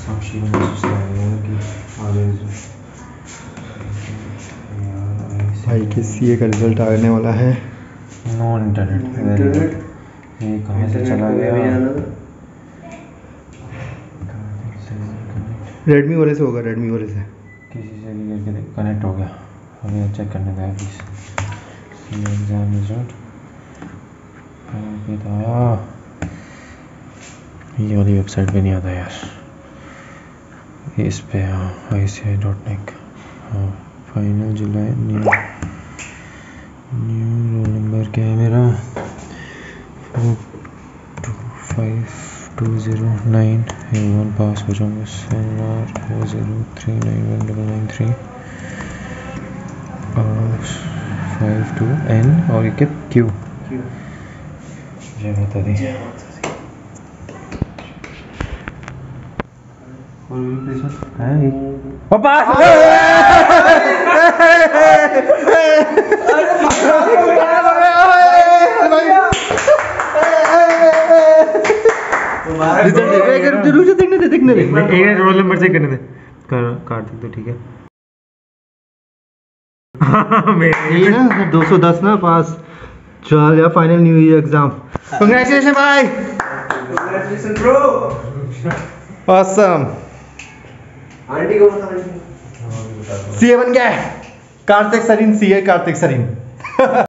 साक्षी को मैसेज करेगा कि आगे भाई के सीए का रिजल्ट आने वाला है। No internet, very good. ये कहाँ से चला गया? रेडमी वाले से होगा, रेडमी वाले से किसी से भी करके कनेक्ट हो गया। हमें चेक करने का है प्लीज़। एग्जाम रिजल्ट आया, ये वाली वेबसाइट पे नहीं आता यार, इस पे। हाँ ICI.NEC। हाँ final July. New roll number क्या है मेरा? 45209। A1 पास हो जाऊँगा। SNR 4039193 और 52N और ये क्या Q? ये बता दी। पापा देखने दे। एक रोल नंबर से करने दे। कार्तिक तो ठीक है। ये ना 210 ना पास। चल यार final new year exam. Congratulation भाई। Congratulation bro. ऑसम। आंटी को बता। सीए बन गया। कार्तिक सरीन सीए कार्तिक सरीन।